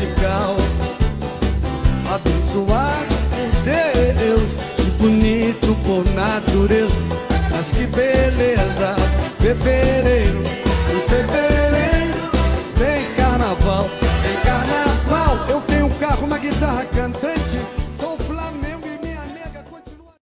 angelical, abençoado por Deus, que bonito por natureza. Mas que beleza, fevereiro.